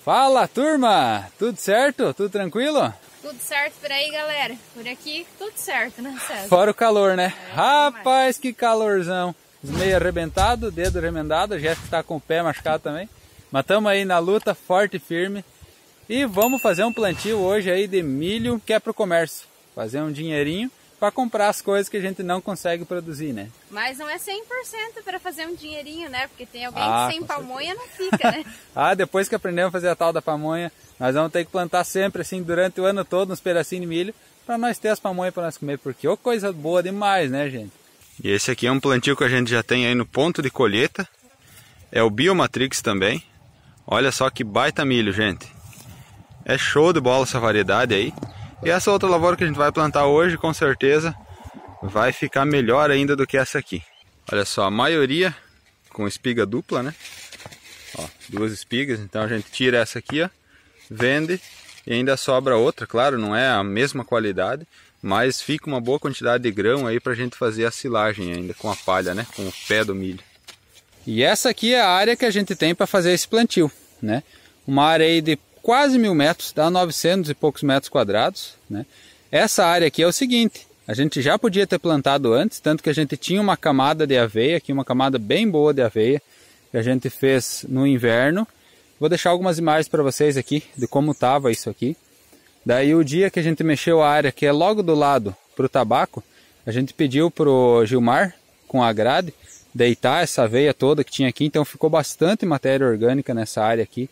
Fala, turma! Tudo certo? Tudo tranquilo? Tudo certo por aí, galera. Por aqui, tudo certo, né, César? Fora o calor, né? É, rapaz, que calorzão! Os meio arrebentado, dedo remendado, a Jéssica tá com o pé machucado também. Mas estamos aí na luta, forte e firme. E vamos fazer um plantio hoje aí de milho, que é pro comércio. Fazer um dinheirinho para comprar as coisas que a gente não consegue produzir, né? Mas não é 100% para fazer um dinheirinho, né? Porque tem alguém que sem pamonha não fica, né? Depois que aprendemos a fazer a tal da pamonha, nós vamos ter que plantar sempre assim durante o ano todo uns pedacinhos de milho para nós ter as pamonhas para nós comer, porque ô coisa boa demais, né, gente? E esse aqui é um plantio que a gente já tem aí no ponto de colheita. É o Biomatrix também. Olha só que baita milho, gente. É show de bola essa variedade aí. E essa outra lavoura que a gente vai plantar hoje, com certeza, vai ficar melhor ainda do que essa aqui. Olha só, a maioria com espiga dupla, né? Ó, 2 espigas, então a gente tira essa aqui, ó, vende e ainda sobra outra, claro, não é a mesma qualidade, mas fica uma boa quantidade de grão aí pra gente fazer a silagem ainda com a palha, né? Com o pé do milho. E essa aqui é a área que a gente tem para fazer esse plantio, né? Uma área aí de quase 1000 metros, dá 900 e poucos metros quadrados, né? Essa área aqui é o seguinte, a gente já podia ter plantado antes, tanto que a gente tinha uma camada de aveia, aqui uma camada bem boa de aveia, que a gente fez no inverno. Vou deixar algumas imagens para vocês aqui, de como estava isso aqui. Daí o dia que a gente mexeu a área, que é logo do lado para o tabaco, a gente pediu para o Gilmar, com a grade, deitar essa aveia toda que tinha aqui, então ficou bastante matéria orgânica nessa área aqui.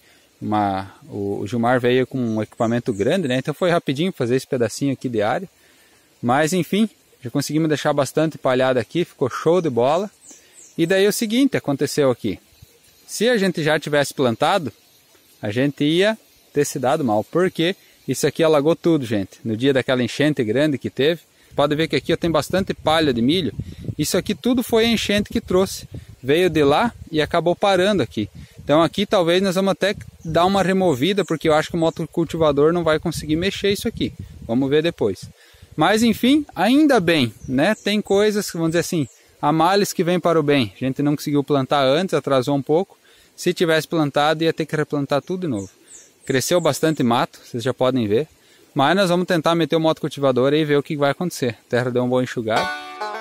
O Gilmar veio com um equipamento grande, né? Então foi rapidinho fazer esse pedacinho aqui de área. Mas enfim, já conseguimos deixar bastante palhada aqui, ficou show de bola. E daí o seguinte aconteceu aqui. Se a gente já tivesse plantado, a gente ia ter se dado mal. Porque isso aqui alagou tudo, gente. No dia daquela enchente grande que teve. Pode ver que aqui tem bastante palha de milho. Isso aqui tudo foi a enchente que trouxe. Veio de lá e acabou parando aqui. Então aqui talvez nós vamos até dar uma removida, porque eu acho que o motocultivador não vai conseguir mexer isso aqui. Vamos ver depois. Mas enfim, ainda bem, né? Tem coisas, vamos dizer assim, há males que vêm para o bem. A gente não conseguiu plantar antes, atrasou um pouco. Se tivesse plantado, ia ter que replantar tudo de novo. Cresceu bastante mato, vocês já podem ver. Mas nós vamos tentar meter o motocultivador e ver o que vai acontecer. A terra deu um bom enxugado.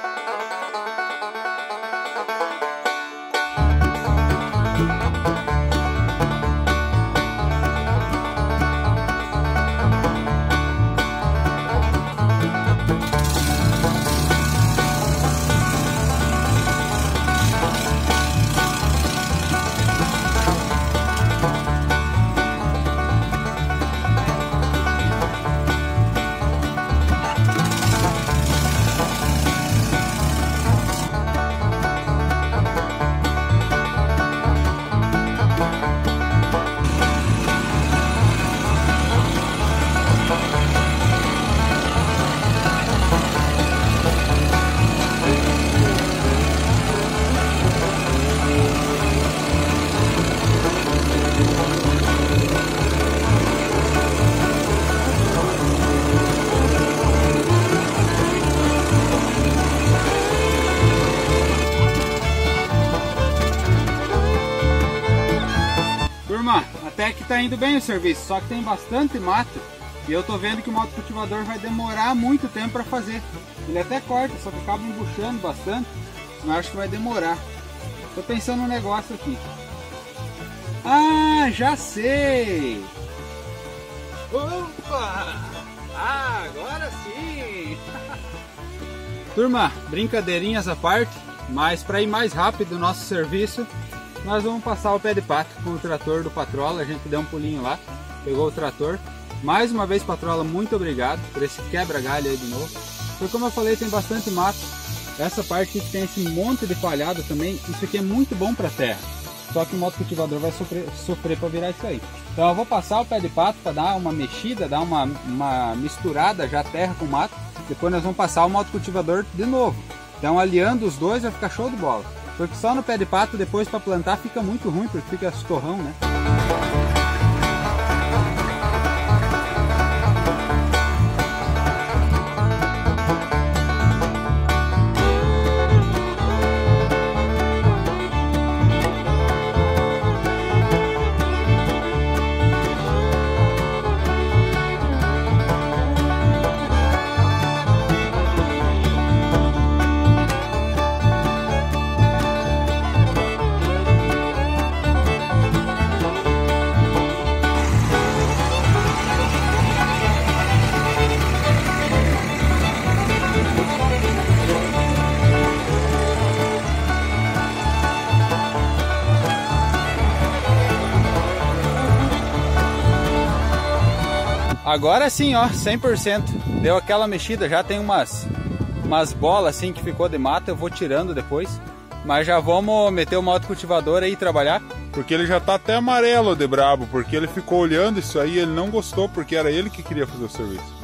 Até que tá indo bem o serviço, só que tem bastante mato e eu tô vendo que o motocultivador vai demorar muito tempo para fazer. Ele até corta, só que acaba embuchando bastante, mas acho que vai demorar. Tô pensando num negócio aqui. Ah, já sei! Opa! Agora sim! Turma, brincadeirinhas à parte, mas para ir mais rápido o nosso serviço, nós vamos passar o pé de pato com o trator do Patrola. A gente deu um pulinho lá, pegou o trator. Mais uma vez, Patrola, muito obrigado por esse quebra-galho aí de novo. Porque como eu falei, tem bastante mato. Essa parte que tem esse monte de palhado também, isso aqui é muito bom para a terra. Só que o motocultivador vai sofrer para virar isso aí. Então eu vou passar o pé de pato para dar uma mexida, dar uma misturada já terra com mato. Depois nós vamos passar o motocultivador de novo. Então aliando os dois vai ficar show de bola. Porque só no pé de pato depois para plantar fica muito ruim, porque fica estorrão, né? Agora sim, ó, 100%. Deu aquela mexida, já tem umas bolas assim que ficou de mata, eu vou tirando depois. Mas já vamos meter o motocultivador aí e trabalhar. Porque ele já tá até amarelo de brabo, porque ele ficou olhando isso aí, ele não gostou, porque era ele que queria fazer o serviço.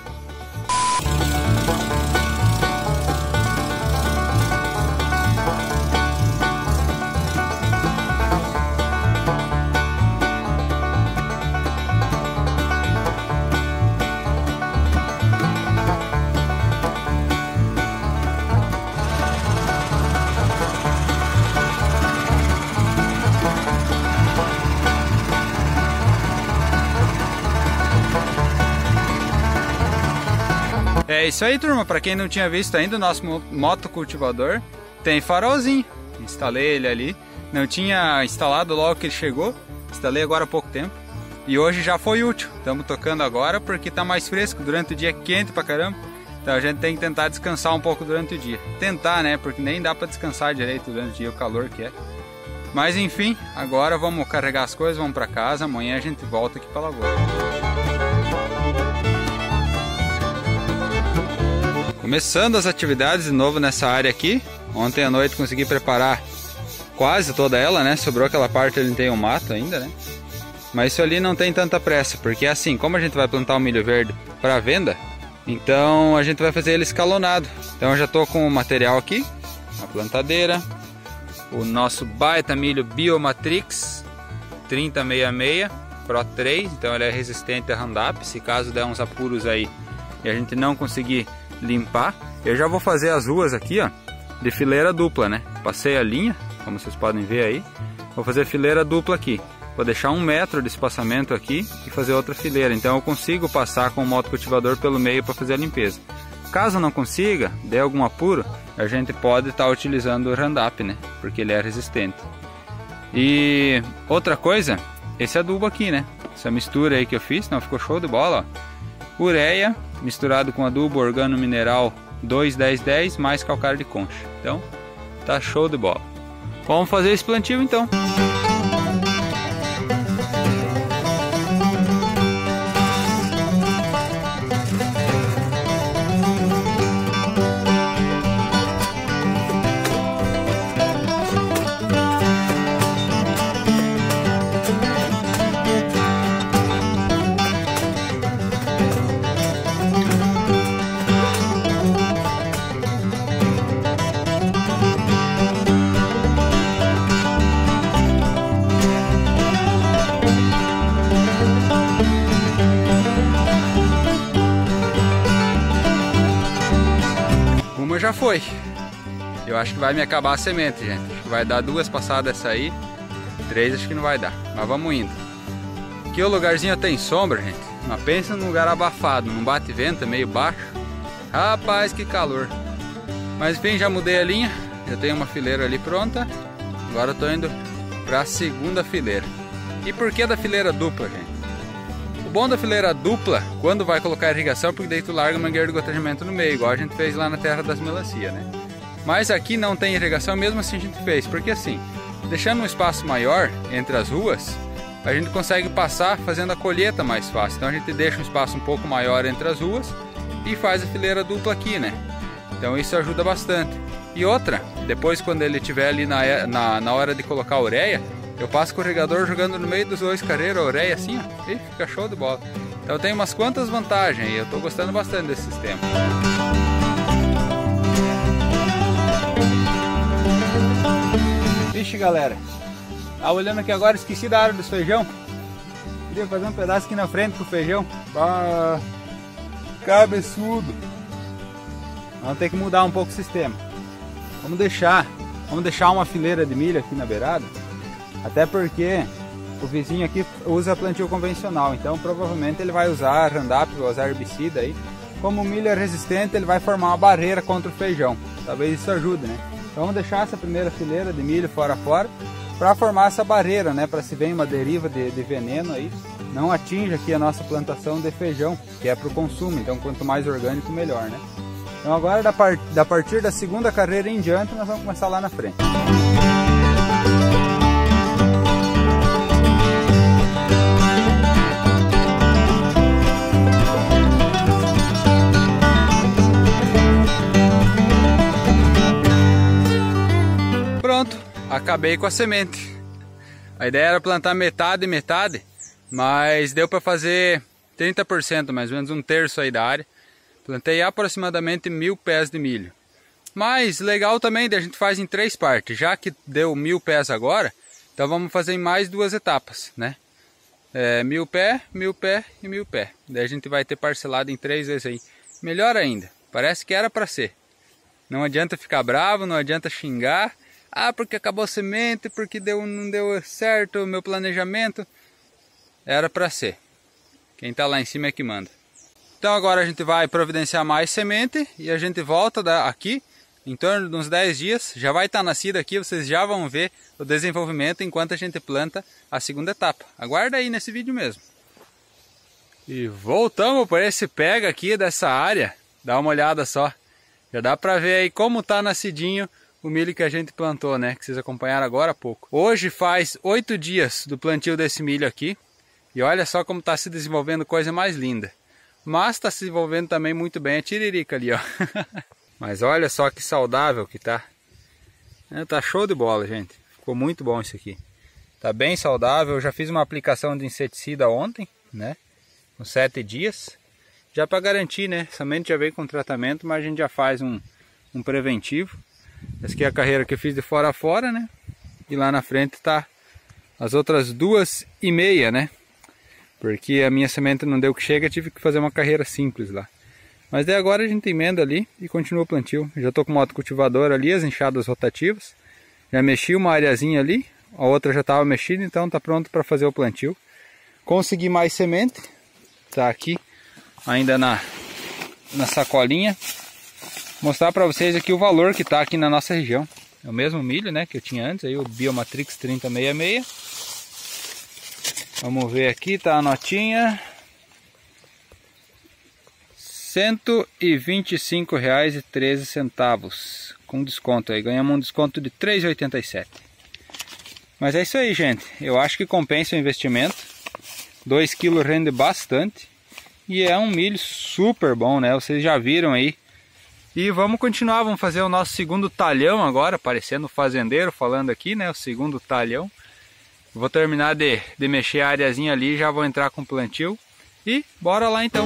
É isso aí, turma. Para quem não tinha visto ainda, o nosso motocultivador tem farolzinho. Instalei ele ali. Não tinha instalado logo que ele chegou. Instalei agora há pouco tempo. E hoje já foi útil. Estamos tocando agora porque tá mais fresco. Durante o dia é quente pra caramba. Então a gente tem que tentar descansar um pouco durante o dia. Tentar, né? Porque nem dá para descansar direito durante o dia, o calor que é. Mas enfim, agora vamos carregar as coisas, vamos para casa. Amanhã a gente volta aqui pra Lagoa. Começando as atividades de novo nessa área aqui. Ontem à noite consegui preparar quase toda ela, né? Sobrou aquela parte ali, tem um mato ainda, né? Mas isso ali não tem tanta pressa, porque assim, como a gente vai plantar o milho verde para venda, então a gente vai fazer ele escalonado. Então eu já tô com o material aqui, a plantadeira, o nosso baita milho Biomatrix 3066 Pro 3, então ele é resistente a Roundup. Se caso der uns apuros aí e a gente não conseguir limpar, eu já vou fazer as ruas aqui, ó, de fileira dupla, né? Passei a linha, como vocês podem ver aí. Vou fazer fileira dupla aqui. Vou deixar 1 metro de espaçamento aqui e fazer outra fileira. Então eu consigo passar com o motocultivador pelo meio para fazer a limpeza. Caso não consiga, dê algum apuro, a gente pode estar utilizando o Roundup, né? Porque ele é resistente. E outra coisa, esse adubo aqui, né? Essa mistura aí que eu fiz, não ficou show de bola, ó. Ureia misturado com adubo organo mineral 2-10-10 mais calcário de concha. Então tá show de bola. Vamos fazer esse plantio então. Já foi. Eu acho que vai me acabar a semente, gente. Acho que vai dar 2 passadas essa aí. 3 acho que não vai dar. Mas vamos indo. Aqui o lugarzinho tem sombra, gente. Mas pensa num lugar abafado. Não bate vento, é meio baixo. Rapaz, que calor. Mas enfim, já mudei a linha. Já tenho uma fileira ali pronta. Agora eu tô indo para a segunda fileira. E por que da fileira dupla, gente? O bom da fileira dupla, quando vai colocar irrigação, porque daí tu larga a mangueira de gotejamento no meio, igual a gente fez lá na terra das melancia, né? Mas aqui não tem irrigação, mesmo assim a gente fez, porque assim, deixando um espaço maior entre as ruas, a gente consegue passar fazendo a colheita mais fácil. Então a gente deixa um espaço um pouco maior entre as ruas e faz a fileira dupla aqui, né? Então isso ajuda bastante. E outra, depois quando ele estiver ali na hora de colocar a ureia, eu passo com o irrigador jogando no meio dos 2 careiros a ureia assim, ó, e fica show de bola. Então tem umas quantas vantagens e eu tô gostando bastante desse sistema. Vixe, galera, olhando aqui agora, esqueci da área dos feijão. Queria fazer um pedaço aqui na frente com o feijão. Ah, cabeçudo. Vamos ter que mudar um pouco o sistema. Vamos deixar uma fileira de milho aqui na beirada. Até porque o vizinho aqui usa plantio convencional, então provavelmente ele vai usar Roundup, vai usar herbicida aí. Como o milho é resistente, ele vai formar uma barreira contra o feijão. Talvez isso ajude, né? Então vamos deixar essa primeira fileira de milho fora a fora para formar essa barreira, né? Para se vem uma deriva de veneno aí, não atinja aqui a nossa plantação de feijão, que é para o consumo. Então quanto mais orgânico, melhor, né? Então agora da partir da segunda carreira em diante, nós vamos começar lá na frente. acabei com a semente. A ideia era plantar metade e metade, mas deu para fazer 30%, mais ou menos um terço aí da área. Plantei aproximadamente 1000 pés de milho. Mas legal também, a gente faz em 3 partes. Já que deu 1000 pés agora, então vamos fazer em mais 2 etapas, né? 1000 pé, 1000 pé e 1000 pé. Daí a gente vai ter parcelado em 3 vezes aí. Melhor ainda, parece que era para ser. Não adianta ficar bravo, não adianta xingar. Ah, porque acabou a semente, porque não deu certo o meu planejamento. Era para ser. Quem está lá em cima é que manda. Então agora a gente vai providenciar mais semente e a gente volta aqui em torno de uns 10 dias. Já vai estar nascida aqui, vocês já vão ver o desenvolvimento enquanto a gente planta a segunda etapa. Aguarda aí nesse vídeo mesmo. E voltamos por esse pega aqui dessa área. Dá uma olhada só. Já dá para ver aí como está nascidinho o milho que a gente plantou, né? Que vocês acompanharam agora há pouco. Hoje faz 8 dias do plantio desse milho aqui. E olha só como está se desenvolvendo, coisa mais linda. Mas está se desenvolvendo também muito bem a tiririca ali, ó. Mas olha só que saudável que tá. Tá show de bola, gente. Ficou muito bom isso aqui. Tá bem saudável. Eu já fiz uma aplicação de inseticida ontem, né? Com 7 dias. Já para garantir, né? A semente já veio com tratamento, mas a gente já faz um preventivo. Essa aqui é a carreira que eu fiz de fora a fora, né? E lá na frente tá as outras 2,5, né? Porque a minha semente não deu o que chega, tive que fazer uma carreira simples lá. Mas daí agora a gente emenda ali e continua o plantio. Já tô com o motocultivador ali, as enxadas rotativas. Já mexi uma areazinha ali, a outra já estava mexida, então tá pronto para fazer o plantio. Consegui mais semente, tá aqui ainda na sacolinha. Mostrar para vocês aqui o valor que tá aqui na nossa região. É o mesmo milho, né, que eu tinha antes, aí o Biomatrix 3066. Vamos ver aqui, tá a notinha. R$ 125,13 com desconto aí. Ganhamos um desconto de R$ 3,87. Mas é isso aí, gente. Eu acho que compensa o investimento. 2 kg rende bastante. E é um milho super bom, né? Vocês já viram aí. E vamos continuar, vamos fazer o nosso segundo talhão agora, parecendo fazendeiro falando aqui, né? O segundo talhão. Vou terminar de mexer a areazinha ali, já vou entrar com o plantio. E bora lá então.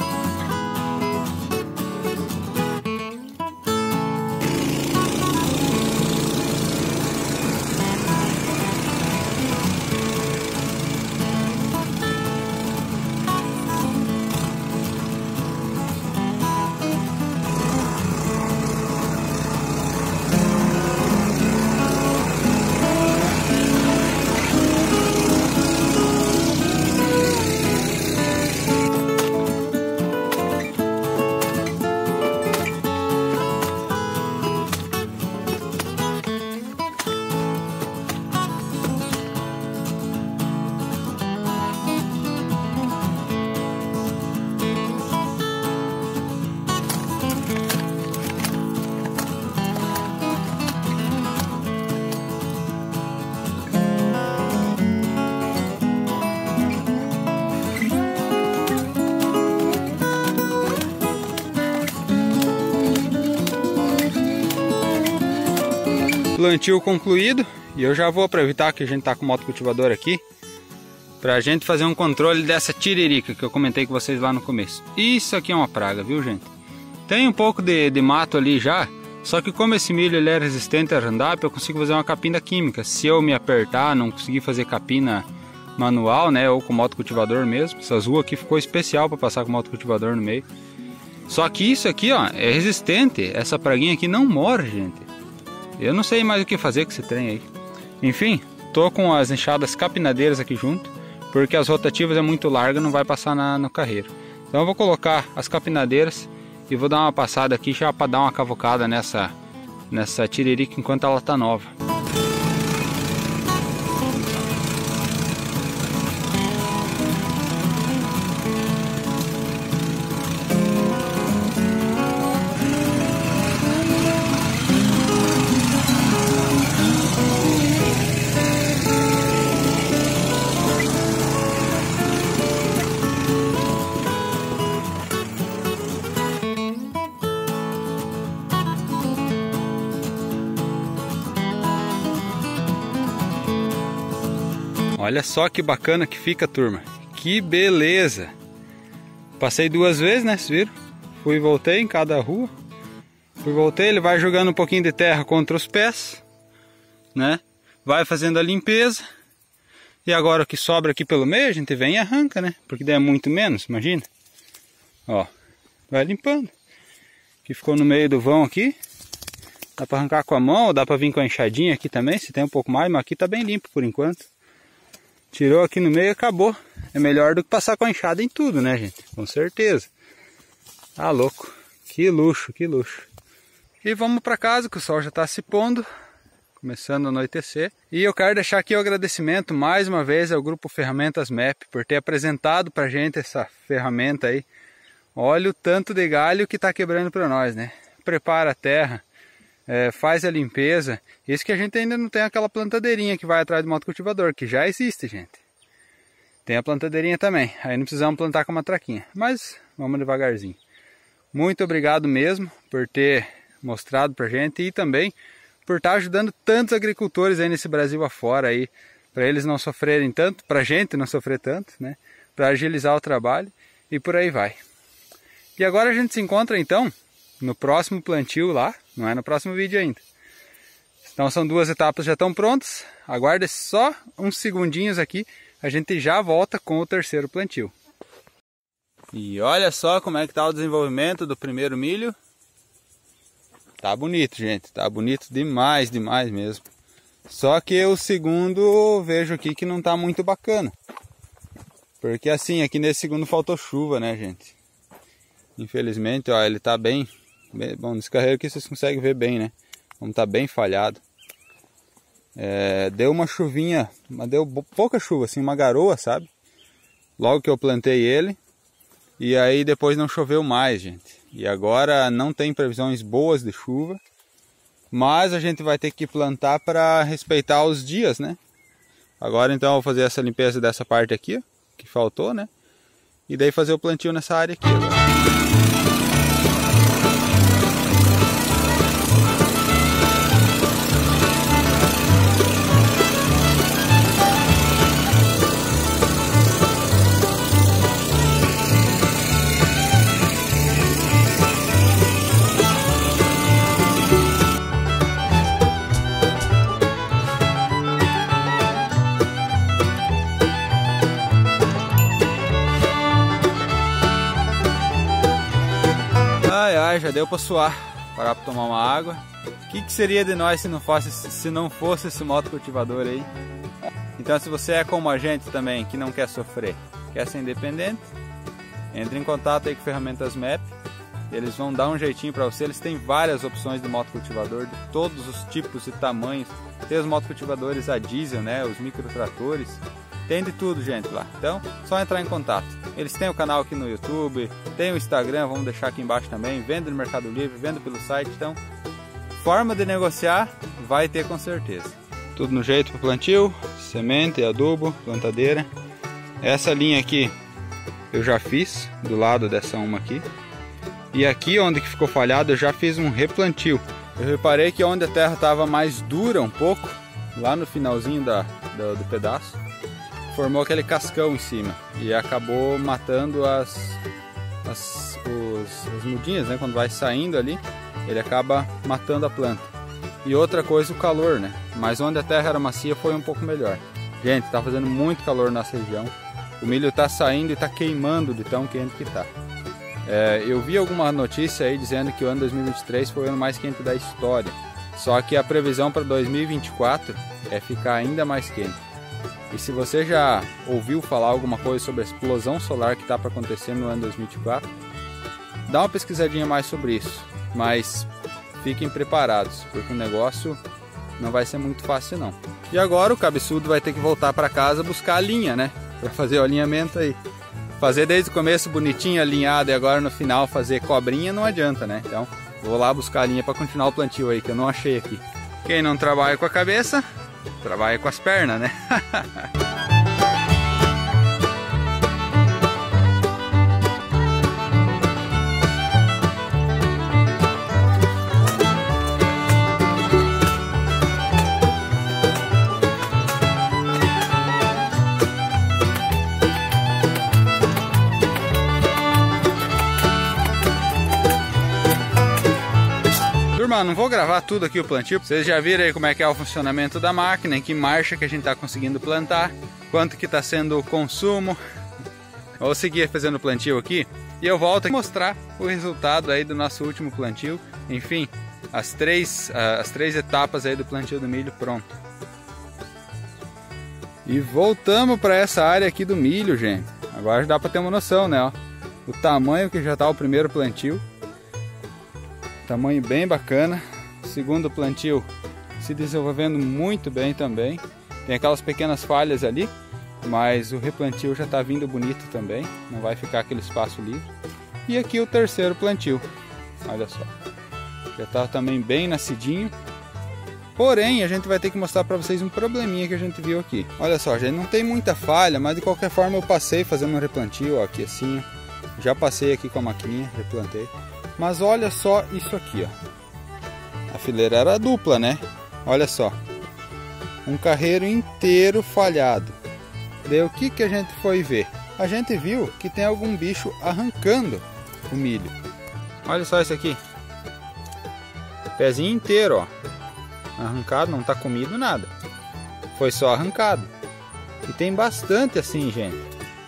Plantio concluído, e eu já vou aproveitar que a gente está com o motocultivador aqui para a gente fazer um controle dessa tiririca que eu comentei com vocês lá no começo. Isso aqui é uma praga, viu, gente? Tem um pouco de mato ali já, só que como esse milho ele é resistente a Roundup, eu consigo fazer uma capina química. Se eu me apertar, não conseguir fazer capina manual, né, ou com motocultivador mesmo. Essas ruas aqui ficou especial para passar com motocultivador no meio. Só que isso aqui, ó, é resistente. Essa praguinha aqui não morre, gente. Eu não sei mais o que fazer com esse trem aí. Enfim, tô com as enxadas capinadeiras aqui junto, porque as rotativas é muito larga, não vai passar no carreiro. Então eu vou colocar as capinadeiras e vou dar uma passada aqui já para dar uma cavocada nessa tiririca enquanto ela tá nova. Olha só que bacana que fica, turma. Que beleza! Passei 2 vezes, né? Vocês viram? Fui e voltei em cada rua. Fui e voltei, ele vai jogando um pouquinho de terra contra os pés, né? Vai fazendo a limpeza. E agora o que sobra aqui pelo meio, a gente vem e arranca, né? Porque daí é muito menos, imagina. Ó, vai limpando. Que ficou no meio do vão aqui. Dá para arrancar com a mão, ou dá para vir com a enxadinha aqui também, se tem um pouco mais, mas aqui tá bem limpo por enquanto. Tirou aqui no meio e acabou. É melhor do que passar com a enxada em tudo, né, gente? Com certeza. Tá louco. Que luxo, que luxo. E vamos para casa que o sol já está se pondo. Começando a anoitecer. E eu quero deixar aqui o agradecimento mais uma vez ao Grupo Ferramentas MEP por ter apresentado pra gente essa ferramenta aí. Olha o tanto de galho que está quebrando para nós, né? Prepara a terra. Faz a limpeza. Isso que a gente ainda não tem aquela plantadeirinha que vai atrás do motocultivador, que já existe, gente. Tem a plantadeirinha também. Aí não precisamos plantar com uma traquinha. Mas vamos devagarzinho. Muito obrigado mesmo por ter mostrado pra gente e também por estar ajudando tantos agricultores aí nesse Brasil afora aí, para eles não sofrerem tanto, pra gente não sofrer tanto, né? Para agilizar o trabalho e por aí vai. E agora a gente se encontra então no próximo plantio lá, não é no próximo vídeo ainda. Então são 2 etapas já estão prontas. Aguarde só uns segundinhos aqui, a gente já volta com o 3º plantio. E olha só como é que está o desenvolvimento do primeiro milho. Tá bonito, gente, tá bonito demais, demais mesmo. Só que o segundo vejo aqui que não tá muito bacana. Porque assim, aqui nesse segundo faltou chuva, né, gente? Infelizmente, ó, ele tá bem... Bom, nesse carreiro aqui vocês conseguem ver bem, né? Como tá bem falhado. Deu uma chuvinha, mas deu pouca chuva, assim, uma garoa, sabe? Logo que eu plantei ele. E aí depois não choveu mais, gente. E agora não tem previsões boas de chuva. Mas a gente vai ter que plantar para respeitar os dias, né? Agora então eu vou fazer essa limpeza dessa parte aqui, ó, que faltou, né? E daí fazer o plantio nessa área aqui agora. Já deu para suar, parar para tomar uma água. O que seria de nós se não fosse esse motocultivador aí? Então se você é como a gente também, que não quer sofrer, quer ser independente, entre em contato aí com Ferramentas MEP. Eles vão dar um jeitinho para você. Eles têm várias opções de motocultivador, de todos os tipos e tamanhos. Tem os motocultivadores a diesel, né? Os microtratores. Tem de tudo, gente, lá. Então, só entrar em contato. Eles têm o canal aqui no YouTube, tem o Instagram, vamos deixar aqui embaixo também. Vende no Mercado Livre, vende pelo site. Então, forma de negociar vai ter com certeza. Tudo no jeito para plantio, semente, adubo, plantadeira. Essa linha aqui eu já fiz, do lado dessa uma aqui. E aqui onde que ficou falhado eu já fiz um replantio. Eu reparei que onde a terra estava mais dura um pouco, lá no finalzinho do pedaço, formou aquele cascão em cima e acabou matando as mudinhas, né? Quando vai saindo ali, ele acaba matando a planta. E outra coisa, o calor, né? Mas onde a terra era macia foi um pouco melhor. Gente, tá fazendo muito calor na nossa região. O milho tá saindo e tá queimando de tão quente que tá. Eu vi alguma notícia aí dizendo que o ano 2023 foi o ano mais quente da história. Só que a previsão para 2024 é ficar ainda mais quente. E se você já ouviu falar alguma coisa sobre a explosão solar que está para acontecer no ano 2024, dá uma pesquisadinha mais sobre isso. Mas fiquem preparados, porque o negócio não vai ser muito fácil não. E agora o cabeçudo vai ter que voltar para casa buscar a linha, né? Para fazer o alinhamento aí. Fazer desde o começo bonitinho, alinhado, e agora no final fazer cobrinha não adianta, né? Então vou lá buscar a linha para continuar o plantio aí, que eu não achei aqui. Quem não trabalha com a cabeça, trabalha com as pernas, né? turma, não vou gravar tudo aqui o plantio. Vocês já viram aí como é que é o funcionamento da máquina, em que marcha que a gente está conseguindo plantar, quanto que está sendo o consumo. Vou seguir fazendo o plantio aqui e eu volto a mostrar o resultado aí do nosso último plantio. Enfim, as três etapas aí do plantio do milho pronto. E voltamos para essa área aqui do milho, gente. Agora já dá para ter uma noção, né? Ó, o tamanho que já está o primeiro plantio. Tamanho bem bacana. O segundo plantio se desenvolvendo muito bem também. Tem aquelas pequenas falhas ali, mas o replantio já está vindo bonito também. Não vai ficar aquele espaço livre. E aqui o terceiro plantio. Olha só. Já está também bem nascidinho. Porém, a gente vai ter que mostrar para vocês um probleminha que a gente viu aqui. Olha só, gente, não tem muita falha, mas de qualquer forma eu passei fazendo um replantio, ó, aqui assim. Já passei aqui com a maquininha, replantei. Mas olha só isso aqui, ó. A fileira era dupla, né? Olha só. Um carreiro inteiro falhado. Daí o que a gente foi ver? A gente viu que tem algum bicho arrancando o milho. Olha só isso aqui. Pezinho inteiro, ó. Arrancado, não tá comido nada. Foi só arrancado. E tem bastante assim, gente.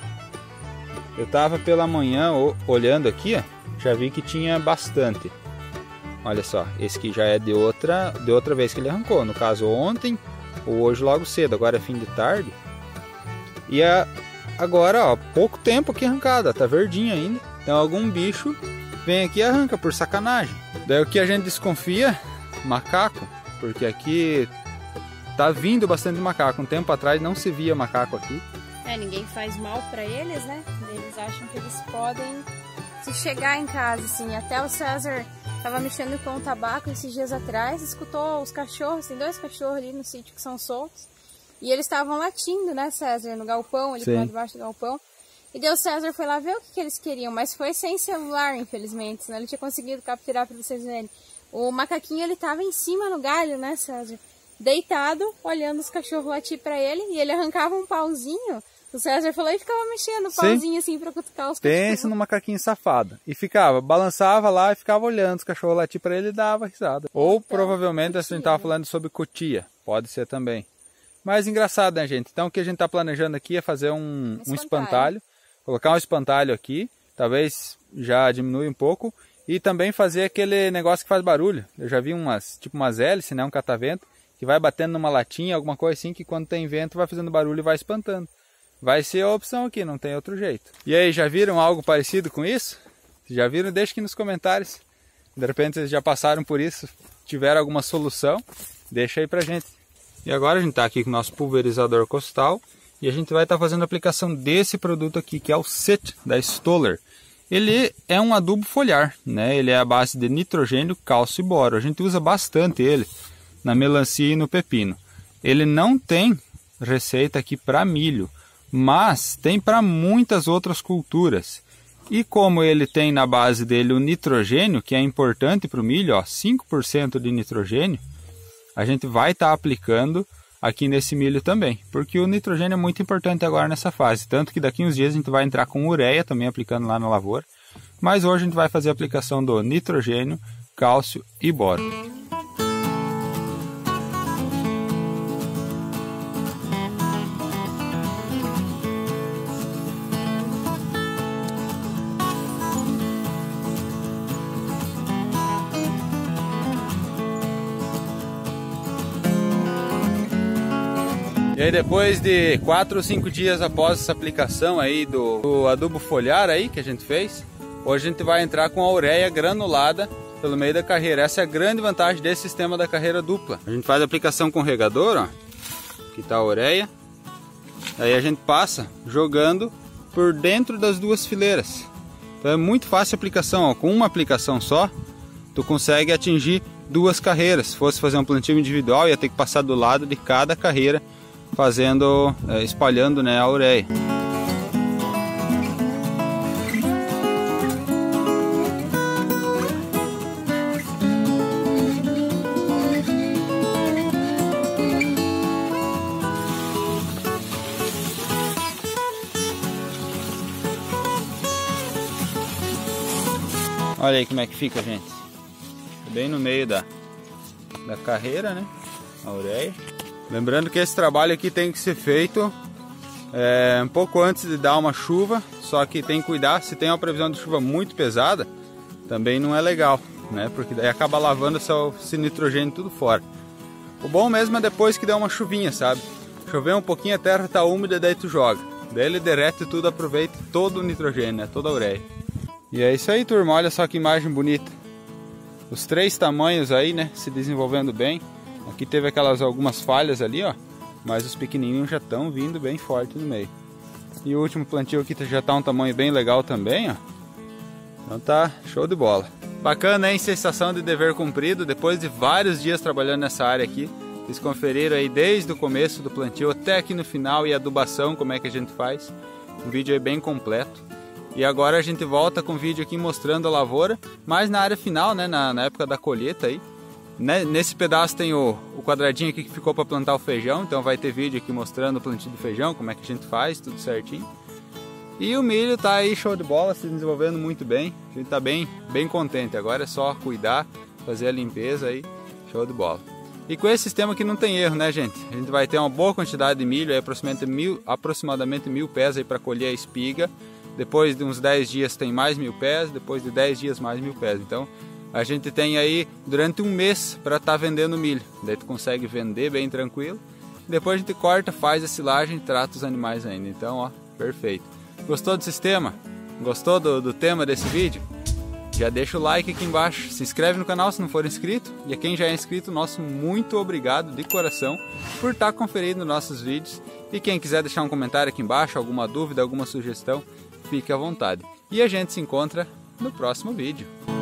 Eu tava pela manhã olhando aqui, ó. Já vi que tinha bastante. Olha só, esse aqui já é de outra vez que ele arrancou. No caso ontem ou hoje logo cedo. Agora é fim de tarde. E agora, ó, pouco tempo aqui arrancada. Tá verdinho ainda. Então algum bicho vem aqui e arranca por sacanagem. Daí o que a gente desconfia? Macaco. Porque aqui tá vindo bastante macaco. Um tempo atrás não se via macaco aqui. Ninguém faz mal pra eles, né? Eles acham que eles podem se chegar em casa, assim. Até o César tava mexendo com o tabaco esses dias atrás, escutou os cachorros, tem 2 cachorros ali no sítio que são soltos. E eles estavam latindo, né, César, no galpão, ali lá debaixo do galpão. E daí o César foi lá ver o que eles queriam, mas foi sem celular, infelizmente, senão ele tinha conseguido capturar pra vocês verem. O macaquinho, ele tava em cima no galho, né, César? Deitado, olhando os cachorros latir pra ele, e ele arrancava um pauzinho. O César falou e ficava mexendo o pauzinho assim pra cutucar os cachorros. Pensa no macaquinho safado. E ficava, balançava lá e ficava olhando os cachorros latir pra ele e dava risada. Ou então, provavelmente a gente tava falando sobre cutia. Pode ser também. Mas engraçado, né, gente? Então o que a gente tá planejando aqui é fazer um espantalho. Colocar um espantalho aqui. Talvez já diminui um pouco. E também fazer aquele negócio que faz barulho. Eu já vi tipo umas hélices, né? Um catavento. Que vai batendo numa latinha, alguma coisa assim. Que quando tem vento vai fazendo barulho e vai espantando. Vai ser a opção aqui, não tem outro jeito. E aí, já viram algo parecido com isso? Se já viram, deixa aqui nos comentários. De repente vocês já passaram por isso, tiveram alguma solução, deixa aí pra gente. E agora a gente tá aqui com o nosso pulverizador costal e a gente vai estar fazendo a aplicação desse produto aqui, que é o CIT da Stoller. Ele é um adubo foliar, né? Ele é a base de nitrogênio, cálcio e boro. A gente usa bastante ele na melancia e no pepino. Ele não tem receita aqui para milho, mas tem para muitas outras culturas. E como ele tem na base dele o nitrogênio, que é importante para o milho, ó, 5% de nitrogênio, a gente vai estar aplicando aqui nesse milho também, porque o nitrogênio é muito importante agora nessa fase, tanto que daqui uns dias a gente vai entrar com ureia também aplicando lá na lavoura, mas hoje a gente vai fazer a aplicação do nitrogênio, cálcio e boro. E aí depois de 4 ou 5 dias após essa aplicação aí do adubo foliar aí que a gente fez, hoje a gente vai entrar com a ureia granulada pelo meio da carreira. Essa é a grande vantagem desse sistema da carreira dupla. A gente faz a aplicação com o regador, ó. Aqui tá a ureia. Aí a gente passa jogando por dentro das 2 fileiras. Então é muito fácil a aplicação, ó. Com uma aplicação só, tu consegue atingir 2 carreiras. Se fosse fazer um plantio individual, ia ter que passar do lado de cada carreira, espalhando, né, a ureia. Olha aí como é que fica, gente. Bem no meio da da carreira, né? A ureia. Lembrando que esse trabalho aqui tem que ser feito um pouco antes de dar uma chuva, só que tem que cuidar, se tem uma previsão de chuva muito pesada, também não é legal, né? Porque daí acaba lavando esse nitrogênio tudo fora. O bom mesmo é depois que der uma chuvinha, sabe? Chover um pouquinho, a terra tá úmida, daí tu joga. Daí ele derrete tudo, aproveita todo o nitrogênio, né? Toda a ureia. E é isso aí, turma, olha só que imagem bonita. Os 3 tamanhos aí, né? Se desenvolvendo bem. Aqui teve algumas falhas ali, ó. Mas os pequenininhos já estão vindo bem forte no meio. E o último plantio aqui já tá um tamanho bem legal também, ó. Então tá show de bola. Bacana, hein? Sensação de dever cumprido. Depois de vários dias trabalhando nessa área aqui. Vocês conferiram aí desde o começo do plantio até aqui no final e adubação, como é que a gente faz. Um vídeo aí bem completo. E agora a gente volta com o vídeo aqui mostrando a lavoura, mas na área final, né? Na época da colheita aí. Nesse pedaço tem o quadradinho aqui que ficou para plantar o feijão, então vai ter vídeo aqui mostrando o plantio do feijão, como é que a gente faz, tudo certinho. E o milho tá aí show de bola, se desenvolvendo muito bem, a gente tá bem contente, agora é só cuidar, fazer a limpeza aí, show de bola. E com esse sistema aqui não tem erro, né, gente? A gente vai ter uma boa quantidade de milho, aí aproximadamente 1000 pés aí para colher a espiga, depois de uns 10 dias tem mais 1000 pés, depois de 10 dias mais 1000 pés, então a gente tem aí durante um mês para estar vendendo milho. Daí tu consegue vender bem tranquilo. Depois a gente corta, faz a silagem e trata os animais ainda. Então, ó, perfeito. Gostou do sistema? Gostou do tema desse vídeo? Já deixa o like aqui embaixo. Se inscreve no canal se não for inscrito. E a quem já é inscrito, nosso muito obrigado de coração por estar conferindo nossos vídeos. E quem quiser deixar um comentário aqui embaixo, alguma dúvida, alguma sugestão, fique à vontade. E a gente se encontra no próximo vídeo.